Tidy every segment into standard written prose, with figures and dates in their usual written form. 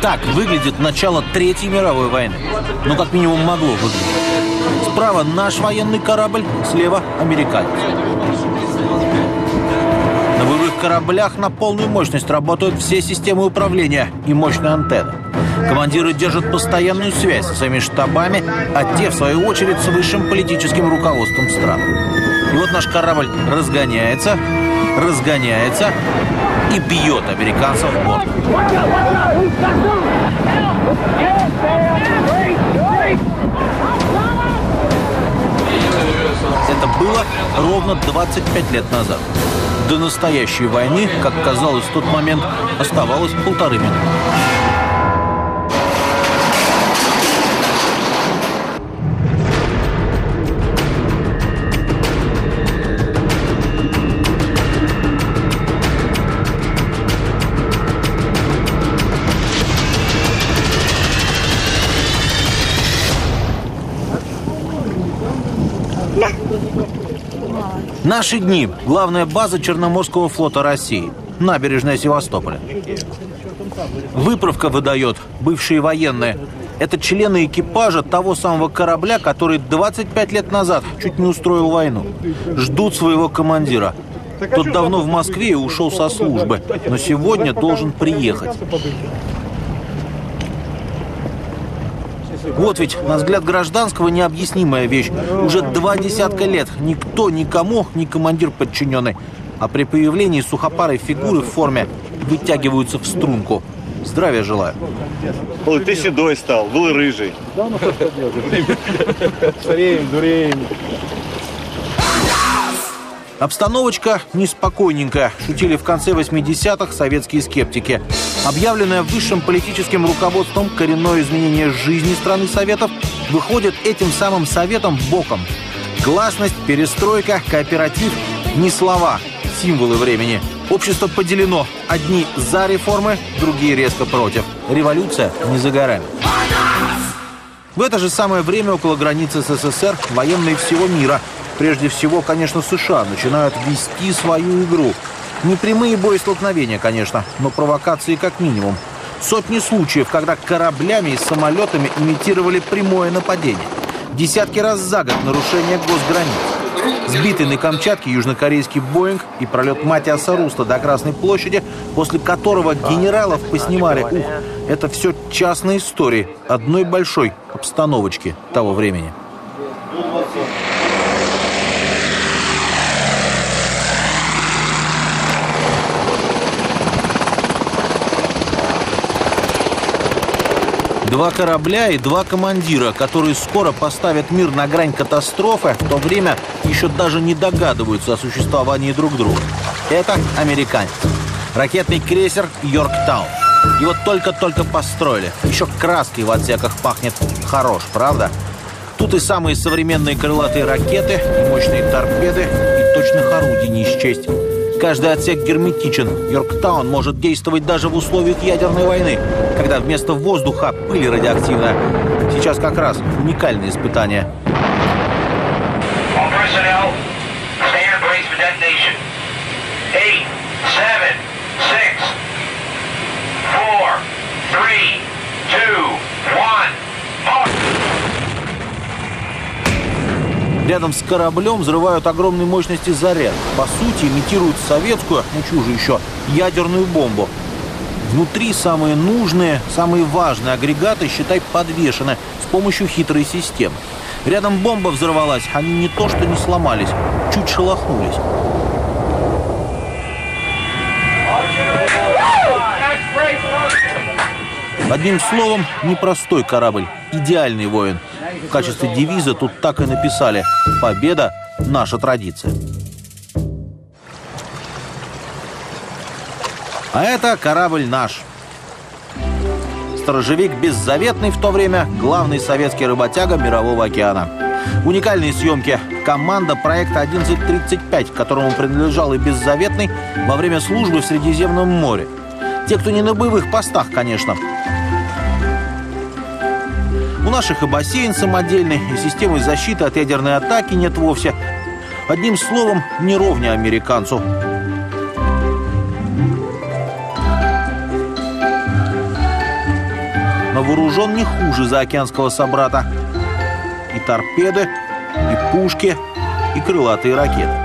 Так выглядит начало Третьей мировой войны. Ну, как минимум, могло выглядеть. Справа наш военный корабль, слева американец. На боевых кораблях на полную мощность работают все системы управления и мощные антенны. Командиры держат постоянную связь со своими штабами, а те, в свою очередь, с высшим политическим руководством стран. И вот наш корабль разгоняется и бьет американцев в борт. Это было ровно 25 лет назад. До настоящей войны, как казалось в тот момент, оставалось 1,5 минуты. Наши дни. Главная база Черноморского флота России. Набережная Севастополя. Выправка выдает бывшие военные. Это члены экипажа того самого корабля, который 25 лет назад чуть не устроил войну. Ждут своего командира. Тот давно в Москве и ушел со службы, но сегодня должен приехать. Вот ведь, на взгляд гражданского, необъяснимая вещь. Уже 20 лет никто никому не командир подчиненный, а при появлении сухопарой фигуры в форме вытягиваются в струнку. Здравия желаю. Ой, ты седой стал, был рыжий. Стареем, дуреем. Обстановочка неспокойненькая, шутили в конце 80-х советские скептики. Объявленное высшим политическим руководством коренное изменение жизни страны Советов выходит этим самым Советом боком. Гласность, перестройка, кооператив – не слова, символы времени. Общество поделено. Одни за реформы, другие резко против. Революция не за горами. В это же самое время около границы СССР военные всего мира, прежде всего, конечно, США, начинают вести свою игру. Не прямые боестолкновения, конечно, но провокации как минимум. Сотни случаев, когда кораблями и самолетами имитировали прямое нападение. Десятки раз за год нарушение госграниц. Сбитый на Камчатке южнокорейский «Боинг» и пролет Матиаса Руста до Красной площади, после которого генералов поснимали. Это все частные истории одной большой обстановочки того времени. Два корабля и два командира, которые скоро поставят мир на грань катастрофы, в то время еще даже не догадываются о существовании друг друга. Это американец. Ракетный крейсер «Йорктаун». Его только-только построили. Еще краской в отсеках пахнет. Хорош, правда? Тут и самые современные крылатые ракеты, и мощные торпеды, и точных орудий не счесть. Каждый отсек герметичен. Йорктаун может действовать даже в условиях ядерной войны, когда вместо воздуха пыль радиоактивная. Сейчас как раз уникальное испытание. Рядом с кораблем взрывают огромной мощности заряд. По сути, имитируют советскую, ну чужу еще, ядерную бомбу. Внутри самые нужные, самые важные агрегаты, считай, подвешены с помощью хитрой системы. Рядом бомба взорвалась, они не то что не сломались, чуть шелохнулись. Одним словом, непростой корабль, идеальный воин. В качестве девиза тут так и написали: «Победа – наша традиция». А это корабль наш. Сторожевик беззаветный в то время, главный советский работяга Мирового океана. Уникальные съемки. Команда проекта 1135, которому принадлежал и беззаветный во время службы в Средиземном море. Те, кто не на боевых постах, конечно. У наших и бассейн самодельный, и системы защиты от ядерной атаки нет вовсе. Одним словом, не ровня американцу. но вооружен не хуже заокеанского собрата. И торпеды, и пушки, и крылатые ракеты.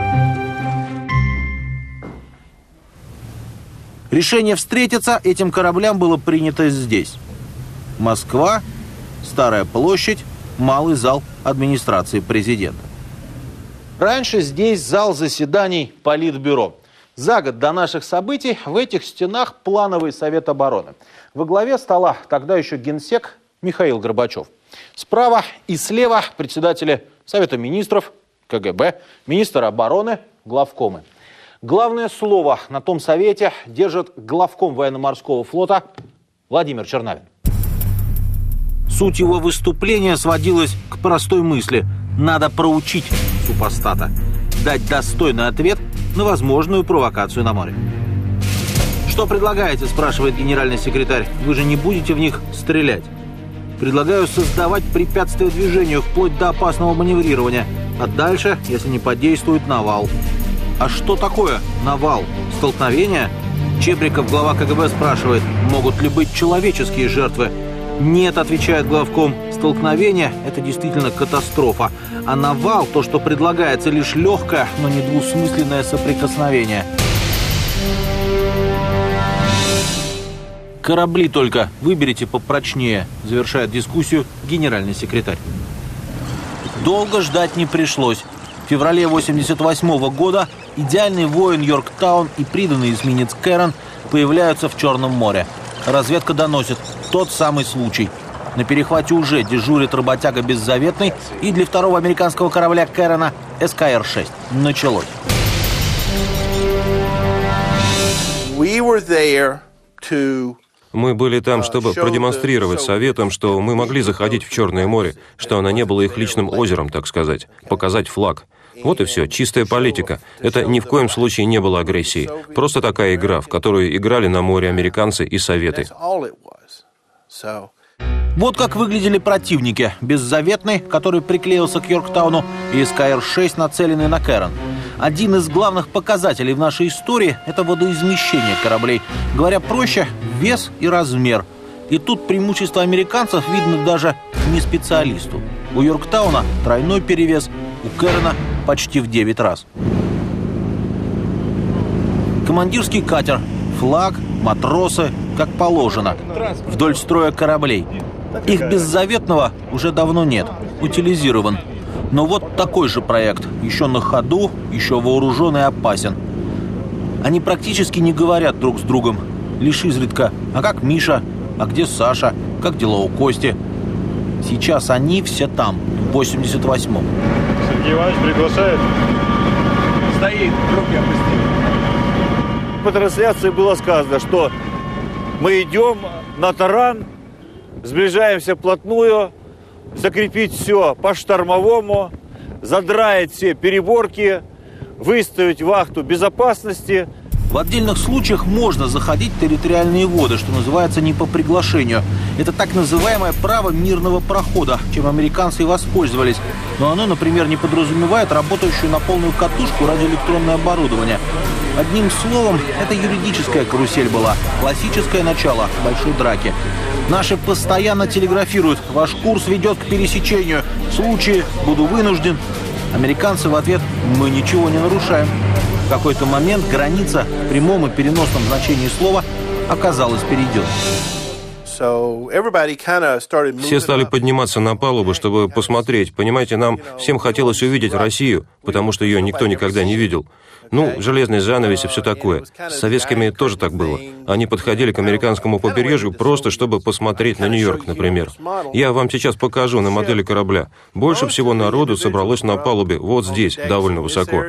Решение встретиться этим кораблям было принято здесь. Москва, Старая площадь, малый зал администрации президента. Раньше здесь зал заседаний Политбюро. За год до наших событий в этих стенах плановый совет обороны. Во главе стола тогда еще генсек Михаил Горбачев. Справа и слева председатели Совета министров, КГБ, министр обороны, главкомы. Главное слово на том совете держит главком военно-морского флота Владимир Чернавин. Суть его выступления сводилась к простой мысли: надо проучить супостата, дать достойный ответ на возможную провокацию на море. «Что предлагаете?» – спрашивает генеральный секретарь. «Вы же не будете в них стрелять». «Предлагаю создавать препятствия движению вплоть до опасного маневрирования, а дальше, если не подействует, навал». «А что такое навал? Столкновение?» Чебриков, глава КГБ, спрашивает, могут ли быть человеческие жертвы. «Нет», — отвечает главком, — «столкновение — это действительно катастрофа, а навал — то, что предлагается, лишь легкое, но недвусмысленное соприкосновение». «Корабли только выберите попрочнее», — завершает дискуссию генеральный секретарь. Долго ждать не пришлось. В феврале 1988 года идеальный воин Йорктаун и приданный эсминец Кэрон появляются в Черном море. Разведка доносит: тот самый случай. На перехвате уже дежурит работяга Беззаветный, и для второго американского корабля Кэрона СКР-6. Началось. Мы были там, чтобы продемонстрировать Советам, что мы могли заходить в Черное море, что оно не было их личным озером, так сказать, показать флаг. Вот и все, чистая политика. Это ни в коем случае не было агрессией. Просто такая игра, в которую играли на море американцы и Советы. Вот как выглядели противники. Беззаветный, который приклеился к Йорктауну, и СКР-6, нацеленный на Кэрон. Один из главных показателей в нашей истории – это водоизмещение кораблей. Говоря проще, вес и размер. И тут преимущество американцев видно даже не специалисту. У Йорктауна тройной перевес, у Кэрона почти в 9 раз. Командирский катер, флаг, матросы, как положено, вдоль строя кораблей. Их Беззаветного уже давно нет, утилизирован. Но вот такой же проект, еще на ходу, еще вооружен и опасен. Они практически не говорят друг с другом, лишь изредка: а как Миша, а где Саша, как дела у Кости. Сейчас они все там, в 88-м. Сергей Иванович приглашает. Стоит, руки опустили. По трансляции было сказано, что мы идем на таран, сближаемся вплотную, закрепить все по-штормовому, задраить все переборки, выставить вахту безопасности. В отдельных случаях можно заходить в территориальные воды, что называется, не по приглашению. Это так называемое право мирного прохода, чем американцы и воспользовались. Но оно, например, не подразумевает работающую на полную катушку радиоэлектронное оборудование. Одним словом, это юридическая карусель была, классическое начало большой драки. Наши постоянно телеграфируют: ваш курс ведет к пересечению, в случае буду вынужден. Американцы в ответ: мы ничего не нарушаем. В какой-то момент граница в прямом и переносном значении слова оказалась перейдена. Все стали подниматься на палубу, чтобы посмотреть. Понимаете, нам всем хотелось увидеть Россию, потому что ее никто никогда не видел. Ну, железный занавес и все такое. С советскими тоже так было. Они подходили к американскому побережью просто, чтобы посмотреть на Нью-Йорк, например. Я вам сейчас покажу на модели корабля. Больше всего народу собралось на палубе, вот здесь, довольно высоко.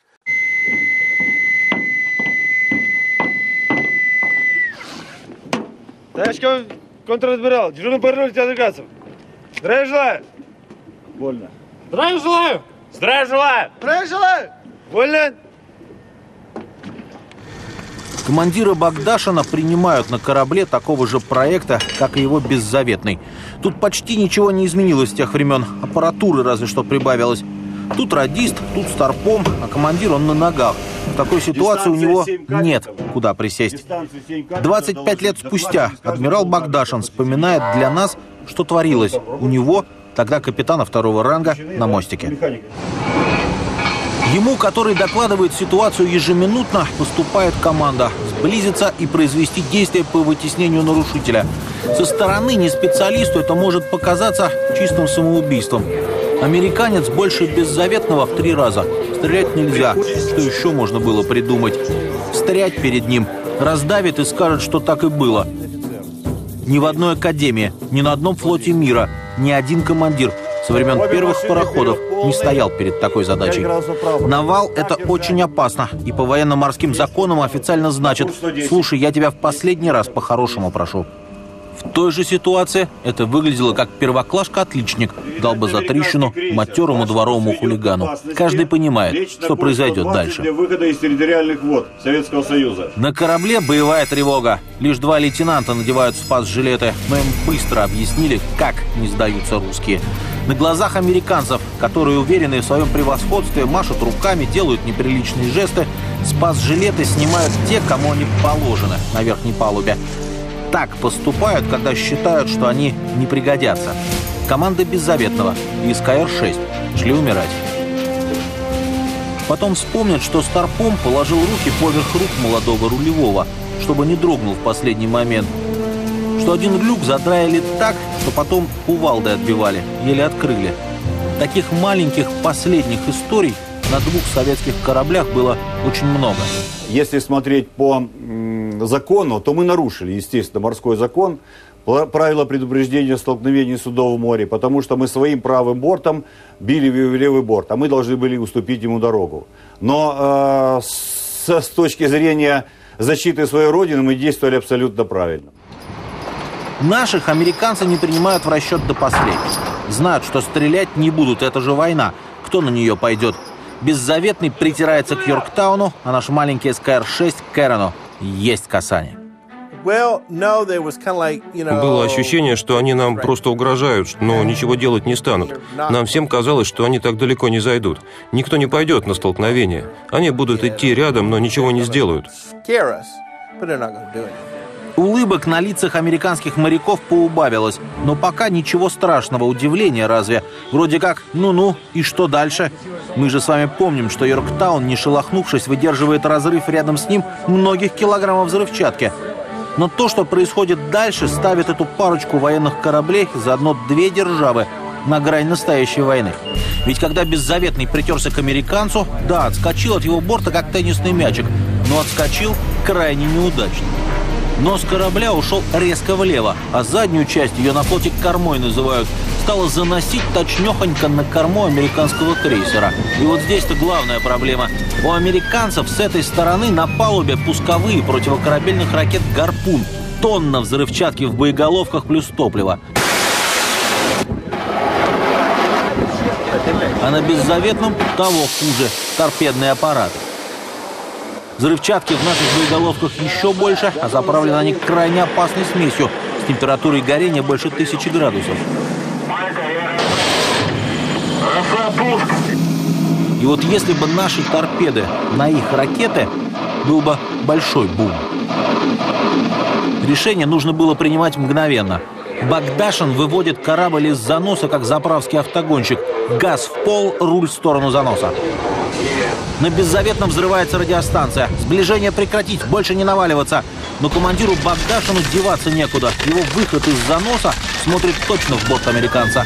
Товарищ контр-адмирал, дежурный по ролю Тягасов. Здравия желаю. Вольно. Здравия желаю. Здравия желаю. Здравия желаю. Вольно. Командира Богдашина принимают на корабле такого же проекта, как и его Беззаветный. Тут почти ничего не изменилось с тех времен. Аппаратуры разве что прибавилось. Тут радист, тут старпом, а командир он на ногах. В такой ситуации у него нет куда присесть. 25 лет спустя адмирал Багдашин вспоминает для нас, что творилось у него, тогда капитана 2-го ранга, на мостике. Ему, который докладывает ситуацию ежеминутно, поступает команда сблизиться и произвести действия по вытеснению нарушителя. Со стороны не специалисту это может показаться чистым самоубийством. Американец больше беззаветного в 3 раза. Стрелять нельзя. Что еще можно было придумать? Встрять перед ним, раздавит и скажет, что так и было. Ни в одной академии, ни на одном флоте мира, ни один командир со времен первых пароходов не стоял перед такой задачей. Навал – это очень опасно. И по военно-морским законам официально значит: слушай, я тебя в последний раз по-хорошему прошу. В той же ситуации это выглядело как первоклашка-отличник дал бы за трещину матерому дворовому хулигану. Каждый понимает, что произойдет дальше. Для выхода из территориальных вод Советского Союза. На корабле боевая тревога. Лишь 2 лейтенанта надевают спас-жилеты, но им быстро объяснили, как не сдаются русские. На глазах американцев, которые, уверенные в своем превосходстве, машут руками, делают неприличные жесты, спас-жилеты снимают те, кому они положены на верхней палубе. Так поступают, когда считают, что они не пригодятся. Команда Беззаветного и СКР-6 шли умирать. Потом вспомнят, что старпом положил руки поверх рук молодого рулевого, чтобы не дрогнул в последний момент. Что один люк задраили так, что потом кувалдой отбивали, еле открыли. Таких маленьких последних историй на 2 советских кораблях было очень много. Если смотреть по закону, то мы нарушили, естественно, морской закон, правила предупреждения столкновений судов в море, потому что мы своим правым бортом били в левый борт, а мы должны были уступить ему дорогу. Но с точки зрения защиты своей родины мы действовали абсолютно правильно. Наших американцы не принимают в расчет до последнего. Знают, что стрелять не будут, это же война. Кто на нее пойдет? Беззаветный притирается к Йорктауну, а наш маленький СКР-6 к Эрону. Есть касание. Было ощущение, что они нам просто угрожают, но ничего делать не станут. Нам всем казалось, что они так далеко не зайдут. Никто не пойдет на столкновение. Они будут идти рядом, но ничего не сделают. Улыбок на лицах американских моряков поубавилось, но пока ничего страшного, удивления разве. Вроде как, ну-ну, и что дальше? Мы же с вами помним, что Йорктаун, не шелохнувшись, выдерживает разрыв рядом с ним многих килограммов взрывчатки. Но то, что происходит дальше, ставит эту парочку военных кораблей, заодно 2 державы, на грань настоящей войны. Ведь когда Беззаветный притерся к американцу, да, отскочил от его борта, как теннисный мячик, но отскочил крайне неудачно. Нос корабля ушел резко влево, а заднюю часть, ее на флоте кормой называют, стало заносить точнёхонько на корму американского крейсера. И вот здесь-то главная проблема. У американцев с этой стороны на палубе пусковые противокорабельных ракет «Гарпун». Тонна взрывчатки в боеголовках плюс топливо. А на Беззаветном того хуже – торпедный аппарат. Взрывчатки в наших боеголовках еще больше, а заправлены они крайне опасной смесью с температурой горения больше 1000 градусов. И вот если бы наши торпеды на их ракеты, был бы большой бум. Решение нужно было принимать мгновенно. Багдашин выводит корабль из заноса, как заправский автогонщик. Газ в пол, руль в сторону заноса. На Беззаветном взрывается радиостанция. Сближение прекратить, больше не наваливаться. Но командиру Багдашину деваться некуда. Его выход из заноса смотрит точно в борт американца.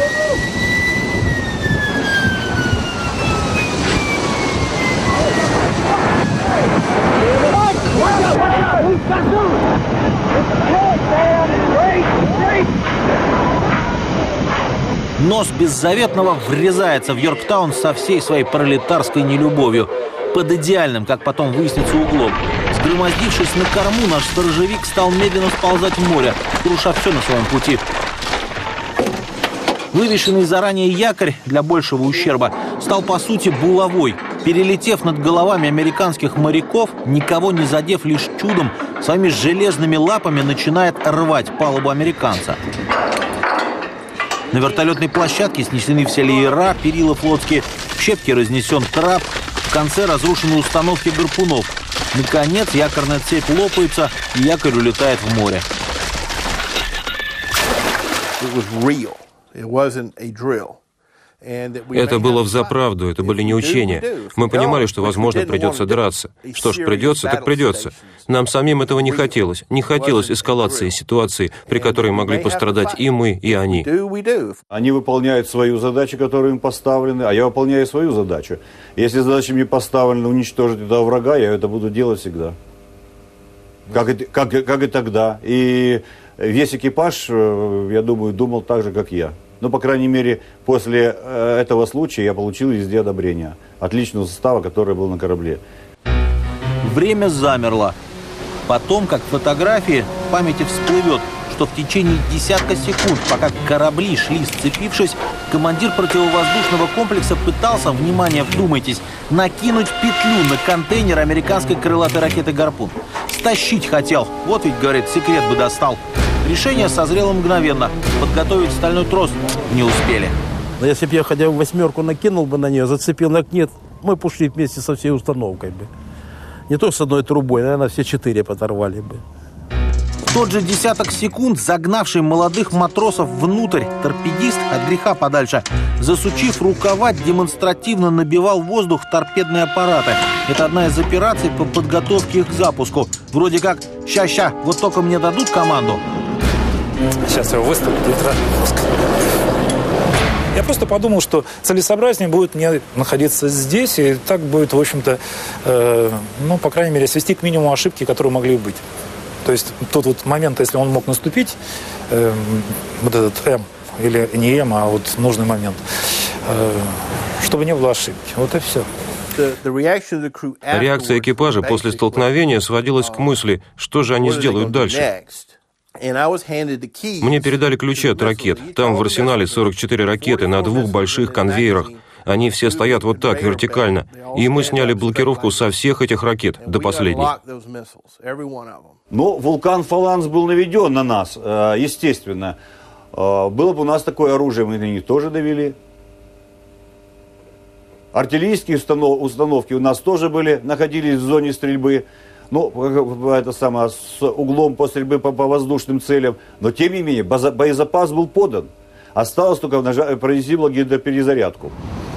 Нос Беззаветного врезается в Йорктаун со всей своей пролетарской нелюбовью. Под идеальным, как потом выяснится, углом. Сгромоздившись на корму, наш сторожевик стал медленно сползать в море, круша все на своем пути. Вывешенный заранее якорь для большего ущерба стал, по сути, булавой. Перелетев над головами американских моряков, никого не задев, лишь чудом, своими железными лапами начинает рвать палубу американца. На вертолетной площадке снесены все леера, перила флотские. В щепки разнесен трап, в конце разрушены установки гарпунов. Наконец, якорная цепь лопается, и якорь улетает в море. Это было взаправду, это были не учения. Мы понимали, что, возможно, придется драться. Что ж, придется, так придется. Нам самим этого не хотелось. Не хотелось эскалации ситуации, при которой могли пострадать и мы, и они. Они выполняют свою задачу, которая им поставлена, а я выполняю свою задачу. Если задача мне поставлена уничтожить этого врага, я это буду делать всегда. Как и тогда. И весь экипаж, я думаю, думал так же, как я. Но, по крайней мере, после этого случая я получил везде одобрение от личного состава, который был на корабле. Время замерло. Потом, как фотографии, в памяти всплывет, что в течение десятка секунд, пока корабли шли сцепившись, командир противовоздушного комплекса пытался, внимание, вдумайтесь, накинуть петлю на контейнер американской крылатой ракеты «Гарпун». Стащить хотел. Вот ведь, говорит, секрет бы достал. Решение созрело мгновенно. Подготовить стальной трос не успели. Но если бы я хотя бы восьмерку накинул бы на нее, зацепил на нет, мы бы ушли вместе со всей установкой бы. Не то с одной трубой, наверное, все 4 подорвали бы. В тот же десяток секунд, загнавший молодых матросов внутрь, торпедист от греха подальше, засучив рукава, демонстративно набивал воздух в торпедные аппараты. Это одна из операций по подготовке их к запуску. Вроде как «ща-ща, вот только мне дадут команду». Сейчас его выставлю. Я просто подумал, что целесообразнее будет мне находиться здесь, и так будет, в общем-то, по крайней мере, свести к минимуму ошибки, которые могли быть. То есть тот вот момент, если он мог наступить, вот этот М, или не М, а вот нужный момент, чтобы не было ошибки. Вот и все. Реакция экипажа после столкновения сводилась к мысли, что же они сделают дальше. Мне передали ключи от ракет. Там в арсенале 44 ракеты на 2 больших конвейерах. Они все стоят вот так, вертикально. И мы сняли блокировку со всех этих ракет, до последней. Но вулкан Фаланс был наведен на нас, естественно. Было бы у нас такое оружие, мы на них тоже довели. Артиллерийские установки у нас тоже находились в зоне стрельбы. Это самое, с углом по стрельбе по воздушным целям. Но, тем не менее, боезапас был подан. Осталось только провести гидроперезарядку.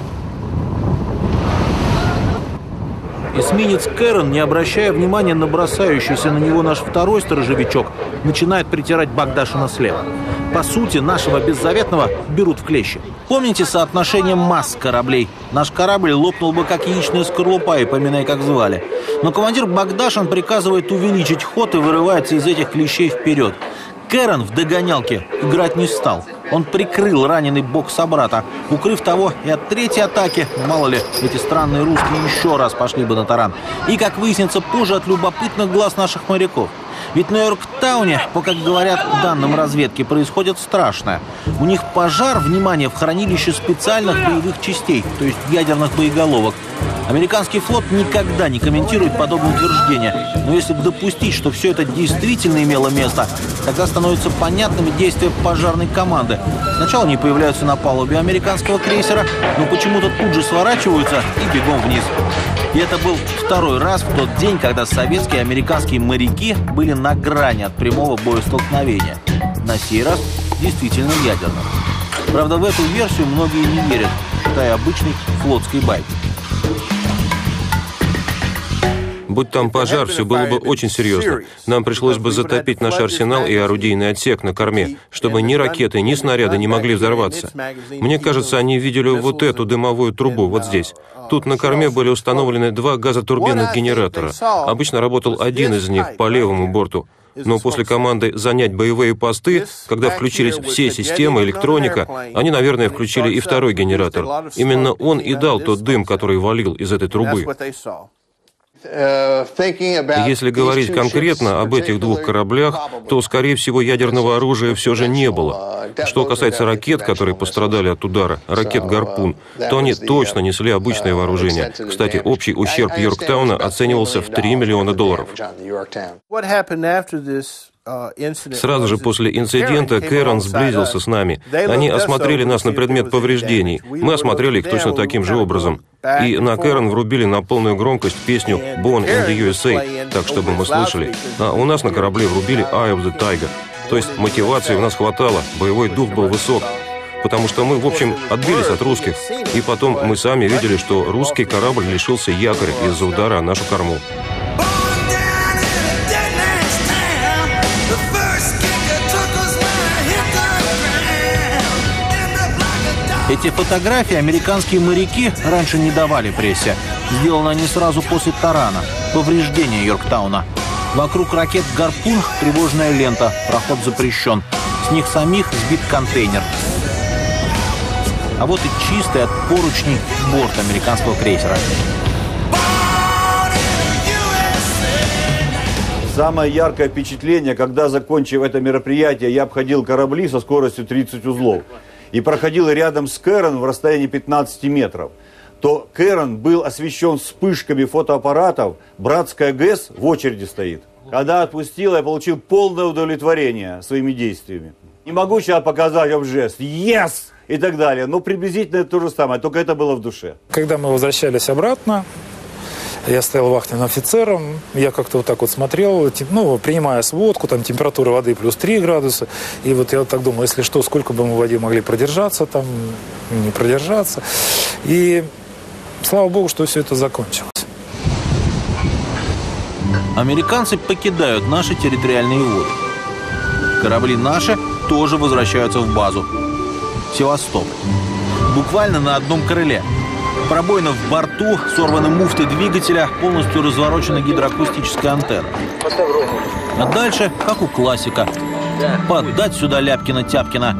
Эсминец Кэрон, не обращая внимания на бросающийся на него наш второй сторожевичок, начинает притирать Багдашина слева. По сути, нашего беззаветного берут в клещи. Помните соотношение масс кораблей? Наш корабль лопнул бы, как яичная скорлупа, и поминай, как звали. Но командир Багдашин приказывает увеличить ход и вырывается из этих клещей вперед. Кэрон в догонялке играть не стал. Он прикрыл раненый бок собрата, укрыв того и от третьей атаки, мало ли, эти странные русские еще раз пошли бы на таран. И, как выяснится позже, от любопытных глаз наших моряков. Ведь на Йорктауне, как говорят данным разведки, происходит страшное. У них пожар, внимание, в хранилище специальных боевых частей, то есть ядерных боеголовок. Американский флот никогда не комментирует подобные утверждения. Но если допустить, что все это действительно имело место, тогда становятся понятными действия пожарной команды. Сначала они появляются на палубе американского крейсера, но почему-то тут же сворачиваются и бегом вниз. И это был второй раз в тот день, когда советские и американские моряки были на грани от прямого боестолкновения. На сей раз действительно ядерным. Правда, в эту версию многие не верят, считая обычной флотской байкой. Будь там пожар, все было бы очень серьезно. Нам пришлось бы затопить наш арсенал и орудийный отсек на корме, чтобы ни ракеты, ни снаряды не могли взорваться. Мне кажется, они видели вот эту дымовую трубу вот здесь. Тут на корме были установлены 2 газотурбинных генератора. Обычно работал один из них по левому борту. Но после команды «занять боевые посты», когда включились все системы, электроника, они, наверное, включили и второй генератор. Именно он и дал тот дым, который валил из этой трубы. Если говорить конкретно об этих 2 кораблях, то, скорее всего, ядерного оружия все же не было. Что касается ракет, которые пострадали от удара, ракет «Гарпун», то они точно несли обычное вооружение. Кстати, общий ущерб Йорктауна оценивался в $3 миллиона. Сразу же после инцидента Кэрон сблизился с нами. Они осмотрели нас на предмет повреждений. Мы осмотрели их точно таким же образом. И на Кэрон врубили на полную громкость песню «Born in the USA», так, чтобы мы слышали. А у нас на корабле врубили «Eye of the Tiger». То есть мотивации у нас хватало, боевой дух был высок. Потому что мы, в общем, отбились от русских. И потом мы сами видели, что русский корабль лишился якоря из-за удара о нашу корму. Эти фотографии американские моряки раньше не давали прессе. Сделаны они сразу после тарана, повреждения Йорктауна. Вокруг ракет «Гарпун» тревожная лента, проход запрещен. С них самих сбит контейнер. А вот и чистый от поручней борт американского крейсера. Самое яркое впечатление, когда, закончив это мероприятие, я обходил корабли со скоростью 30 узлов и проходил рядом с Кэрон в расстоянии 15 метров, то Кэрон был освещен вспышками фотоаппаратов, братская ГЭС в очереди стоит. Когда отпустил, я получил полное удовлетворение своими действиями. Не могу сейчас показать вам жест «Yes!» и так далее, но приблизительно это то же самое, только это было в душе. Когда мы возвращались обратно, я стоял вахтенным офицером, я как-то вот так вот смотрел, ну, принимая сводку, там температура воды плюс 3 градуса, и вот я вот так думал, если что, сколько бы мы в воде могли продержаться, там, не продержаться. И слава богу, что все это закончилось. Американцы покидают наши территориальные воды. Корабли наши тоже возвращаются в базу. Севастополь. Буквально на одном крыле. Пробоина в борту, сорваны муфты двигателя, полностью разворочена гидроакустическая антенна. А дальше, как у классика. Поддать сюда Ляпкина-Тяпкина.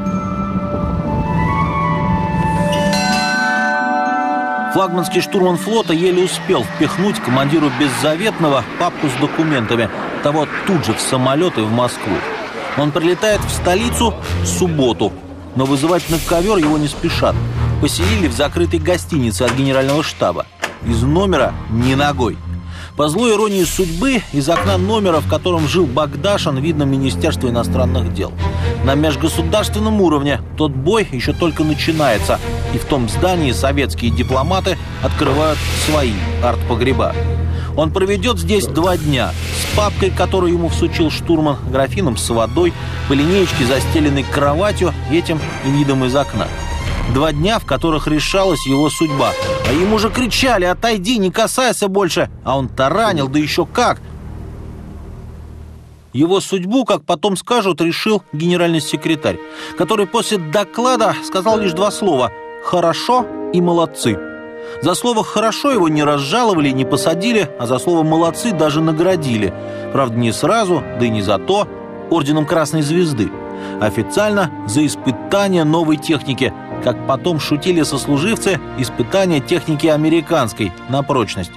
Флагманский штурман флота еле успел впихнуть командиру Беззаветного папку с документами. Того тут же в самолет и в Москву. Он прилетает в столицу в субботу, но вызывать на ковер его не спешат. Поселили в закрытой гостинице от генерального штаба. Из номера ни ногой. По злой иронии судьбы, из окна номера, в котором жил Багдашин, видно Министерство иностранных дел. На межгосударственном уровне тот бой еще только начинается, и в том здании советские дипломаты открывают свои артпогреба. Он проведет здесь 2 дня с папкой, которую ему всучил штурман, графином с водой, по линеечке, застеленной кроватью, этим и видом из окна. 2 дня, в которых решалась его судьба. А ему же кричали: отойди, не касайся больше. А он таранил, да еще как. Его судьбу, как потом скажут, решил генеральный секретарь, который после доклада сказал лишь 2 слова: «хорошо» и «молодцы». За слово «хорошо» его не разжаловали, не посадили, а за слово «молодцы» даже наградили. Правда, не сразу, да и не за то, орденом Красной Звезды. Официально за испытание новой техники. Как потом шутили сослуживцы, испытание техники американской на прочность.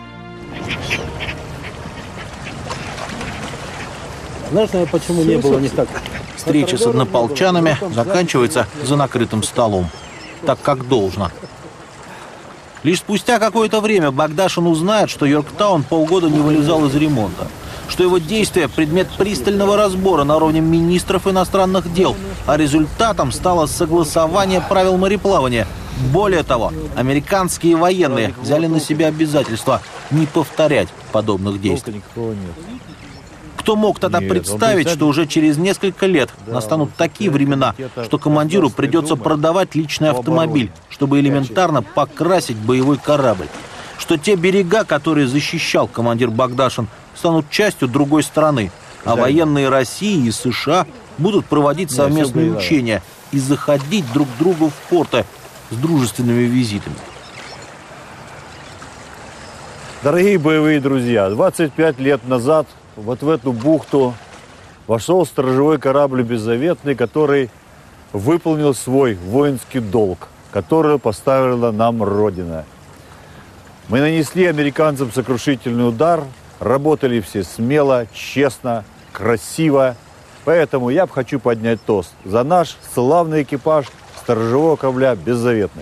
Знаешь, почему не было никак? Встреча с однополчанами заканчивается за накрытым столом. Так, как должно. Лишь спустя какое-то время Багдашин узнает, что Йорктаун полгода не вылезал из ремонта, что его действия – предмет пристального разбора на уровне министров иностранных дел, а результатом стало согласование правил мореплавания. Более того, американские военные взяли на себя обязательство не повторять подобных действий. Кто мог тогда представить, что уже через несколько лет настанут такие времена, что командиру придется продавать личный автомобиль, чтобы элементарно покрасить боевой корабль? Что те берега, которые защищал командир Багдашин, станут частью другой страны, а военные России и США будут проводить совместные учения и заходить друг к другу в порты с дружественными визитами. Дорогие боевые друзья, 25 лет назад вот в эту бухту вошел сторожевой корабль «Беззаветный», который выполнил свой воинский долг, который поставила нам Родина. Мы нанесли американцам сокрушительный удар, работали все смело, честно, красиво. Поэтому я хочу поднять тост за наш славный экипаж сторожевого корабля «Беззаветный».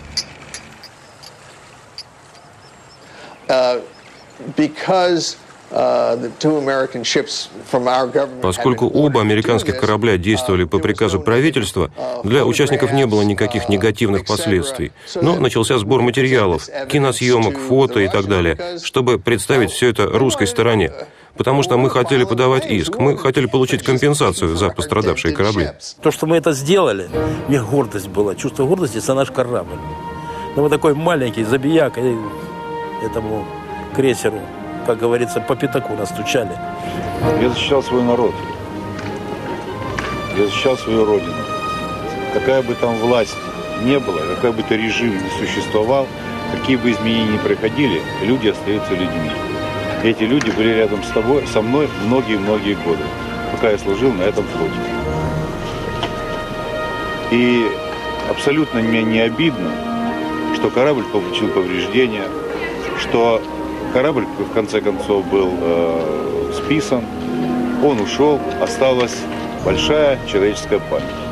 Because Поскольку оба американских корабля действовали по приказу правительства, для участников не было никаких негативных последствий. Но начался сбор материалов, киносъемок, фото и так далее, чтобы представить все это русской стороне. Потому что мы хотели подавать иск, мы хотели получить компенсацию за пострадавшие корабли. То, что мы это сделали, у них гордость была, чувство гордости за наш корабль. Но мы такой маленький забияк, и этому крейсеру, как говорится, по пятаку настучали. Я защищал свой народ. Я защищал свою родину. Какая бы там власть не была, какой бы то режим не существовал, какие бы изменения ни происходили, люди остаются людьми. Эти люди были рядом со мной многие-многие годы, пока я служил на этом флоте. И абсолютно мне не обидно, что корабль получил повреждения, что корабль, в конце концов, был списан, он ушел, осталась большая человеческая память.